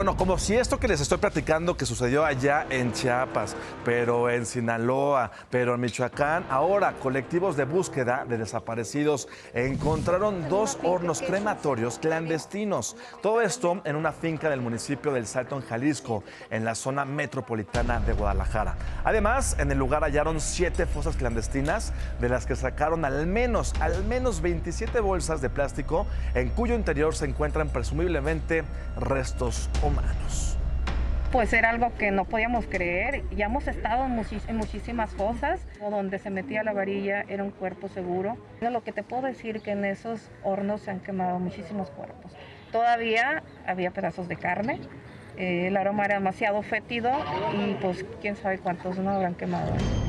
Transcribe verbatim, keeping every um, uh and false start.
Bueno, como si esto que les estoy platicando que sucedió allá en Chiapas, pero en Sinaloa, pero en Michoacán, ahora colectivos de búsqueda de desaparecidos encontraron dos hornos crematorios clandestinos. Todo esto en una finca del municipio del Salto, en Jalisco, en la zona metropolitana de Guadalajara. Además, en el lugar hallaron siete fosas clandestinas, de las que sacaron al menos, al menos veintisiete bolsas de plástico, en cuyo interior se encuentran presumiblemente restos humanos. Pues era algo que no podíamos creer. Ya hemos estado en, muchis en muchísimas fosas donde se metía la varilla, era un cuerpo seguro. Lo que te puedo decir que en esos hornos se han quemado muchísimos cuerpos. Todavía había pedazos de carne, eh, el aroma era demasiado fétido y pues quién sabe cuántos no habrán quemado.